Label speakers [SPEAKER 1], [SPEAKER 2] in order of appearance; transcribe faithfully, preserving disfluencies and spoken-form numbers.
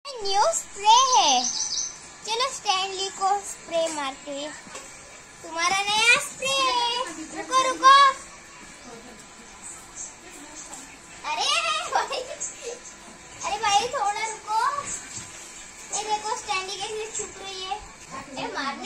[SPEAKER 1] New spray है। चलो Stanley को स्प्रे मारते हैं। तुम्हारा नया स्प्रे। रुको रुको। अरे भाई, अरे भाई थोड़ा रुको। ये देखो स्टैनली कैसे छुप रही है। ए मार